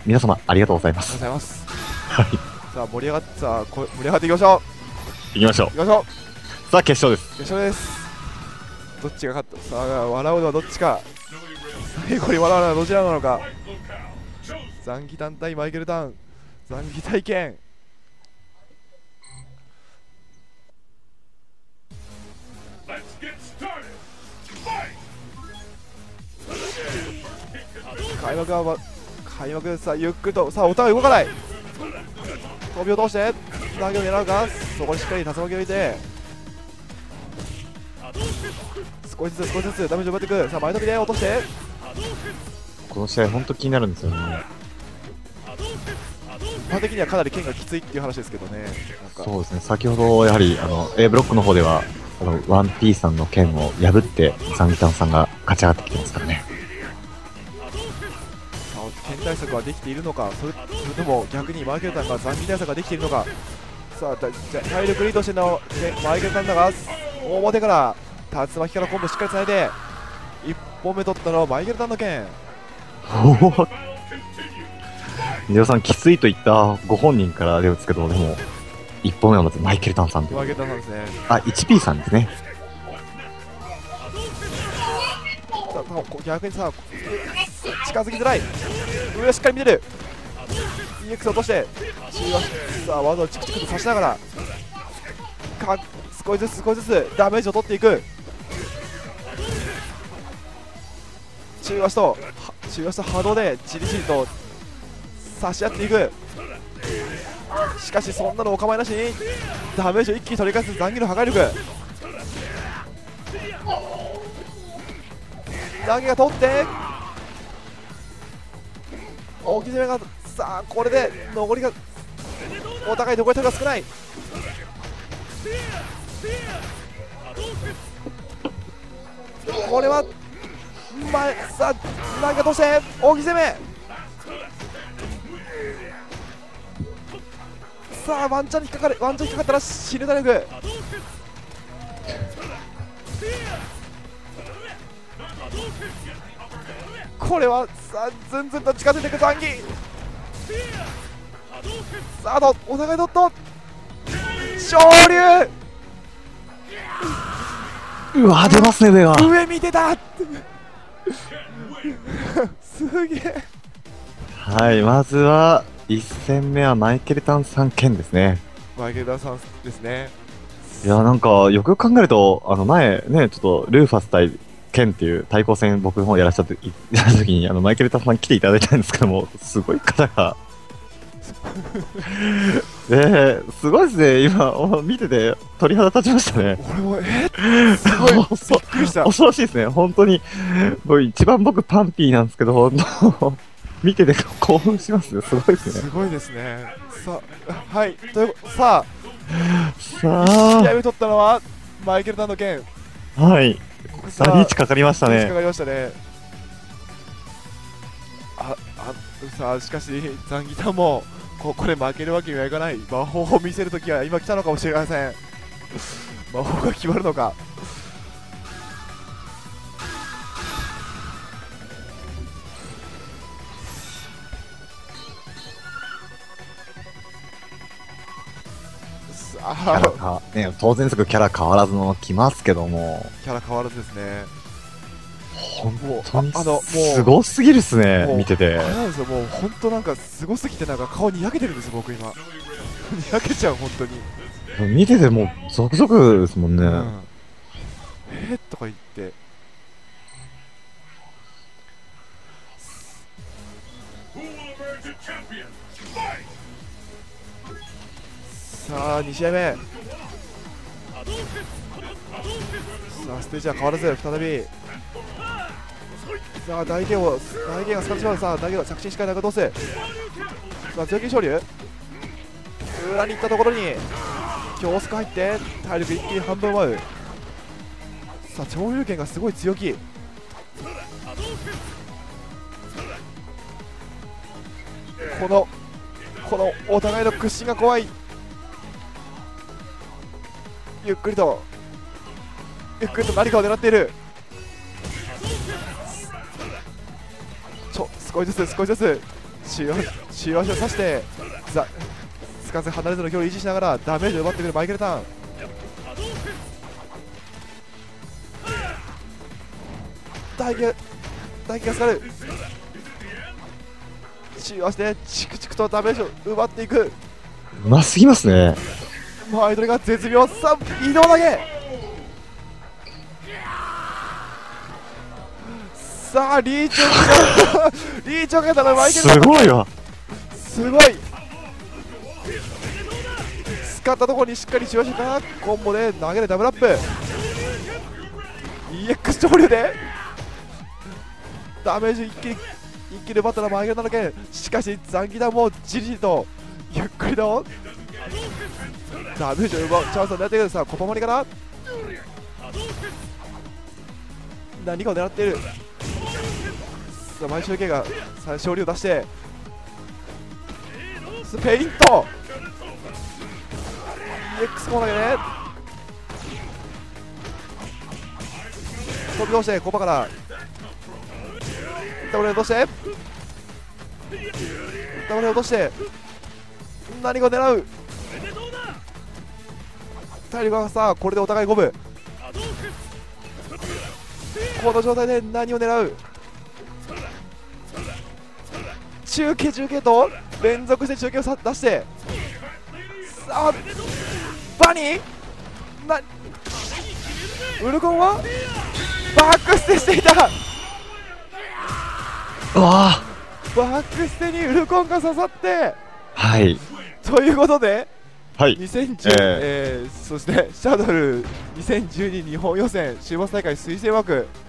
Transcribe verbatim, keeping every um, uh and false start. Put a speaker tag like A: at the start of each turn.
A: 皆様ありがとうございます。
B: ありがとうございます。
A: はい。
B: さあ盛り上がってさあこ盛り上がっていきましょ
A: 行きましょう。
B: う。いきましょう。
A: さあ決勝です。
B: 決勝です。どっちが勝った。さあ笑うのはどっちか。最後に笑うのはどちらなのか。残機団対マイケルタウン。残機体験。開幕は開幕さあゆっくりとさあお互い動かない。飛びを通して投げを狙うか。そこにしっかり竜巻を入れて少しずつ少しずつダメージを奪っていく。さあ前飛びで落として
A: この試合本当気になるんですよね。
B: 一般的にはかなり剣がきついっていう話ですけどね。なんか
A: そうですね。先ほどやはりあの A ブロックの方ではあの ワンピー さんの剣を破ってザンギタンさんが勝ち上がってきてますからね。
B: さあ剣対策はできているのか。それそれとも逆にマイケルタンが残機対策ができているのか。さあだじゃ体力リードしてのマイケルタンだが表から竜巻からコンボしっかりつないでいっぽんめ取ったのはマイケルタンの剣。
A: おお。皆さんきついと言ったご本人から出るんですけど、でもいっぽんめはまずマイケルタンさんという。
B: マイケルタンさんですね。
A: あ、ワンピー さんですね。
B: さあ逆にさ近づきづらい。上しっかり見てる。 イーエックス 落として中和さあ技をチクチクと刺しながらか少しずつ少しずつダメージを取っていく。中足と中足と波動でじりじりと差し合っていく。しかしそんなのお構いなしにダメージを一気に取り返す残機の破壊力。投げが通って大き攻めがさあこれで残りがお互い残り手が少ない。これは前さあ投げが通して大き攻め。さあワンチャンに引っかかる。ワンチャンに引っかかったら死ぬ打力。これはさあずんずんと近づいていく残機。さあとお互いドット昇竜。
A: うわ出ますね上は。
B: 上見てたすげえ。
A: はい、まずはいち戦目はマイケルタンさん剣ですね。
B: マイケルタンさんですね。
A: いやなんかよくよく考えるとあの前ねちょっとルーファス対剣っていう対抗戦僕の方やらせた時やった時にあのマイケルタンさん来ていただいたんですけどもすごい方がえー、すごいですね今見てて鳥肌立ちましたね。
B: 俺もえすごいびっくりした。
A: 恐ろしいですね本当に。一番僕パンピーなんですけど本当見てて興奮しますね。すごいですね。
B: すごいですね。さあはいというさあ
A: さあ
B: 試合目取ったのはマイケルタンの剣。
A: はいさあリーチかかりましたね。
B: リーチかかりましたね。ああさあしかしザンギタンもここで負けるわけにはいかない。魔法を見せるときは今来たのかもしれません。魔法が決まるのか。さ
A: キャラ
B: あ
A: か、ね、当然ですけどキャラ変わらずの来ますけども
B: キャラ変わらずですね。
A: 本当に
B: ああのもう
A: すごすぎるっすね
B: もう
A: 見てて。
B: あれなんですよもう本当なんかすごすぎてなんか顔にやけてるんですよ僕今。にやけちゃう本当に。
A: 見ててもうゾクゾクですもんね。
B: うん、えー、とか言ってさあに試合目。さあステージは変わらず再びさあ大剣を大剣が使ってしまう。さあ投げを着地しっかり投げ通す。さあ強気昇竜裏に行ったところに強スク入って体力一気に半分奪う。さあ超流剣がすごい強気。このこのお互いの屈伸が怖い。ゆっくりとゆっくりと何かを狙っている。ちょ少しずつ少しずつ中足を刺してざつかず離れずの距離を維持しながらダメージを奪ってくるマイケル・ターン。大気が大気が下がる。中足でチクチクとダメージを奪っていく。
A: うますぎますね。
B: マイドレが絶妙。さあ移動投げ。さあリーチをかけリーチをかけたのマイケル・ターン。
A: すごいわ。
B: すごい。使ったところにしっかり中足からコンボで投げるダブルアップ。 イーエックス 潮流でダメージ一気に一気に奪ったらマイケル・ターンだけ。しかし残機弾もじりじりとゆっくりとダメージを奪うチャンスを狙っている。さあコパモリから何かを狙っている。さあ毎週系がさあ勝利を出してスペイント イーエックス コーナーでね飛び通してコパからダブル落としてダブル落として何かを狙う。体力がさあこれでお互い五分。この状態で何を狙う。中継中継と連続して中継をさ出してさあバニーなウルコンはバックステしていた。
A: うわ
B: バックステにウルコンが刺さって
A: はい
B: ということで
A: はい
B: にせんじゅう、
A: え
B: えーそしてシャドルにせんじゅうに日本予選週末大会推薦枠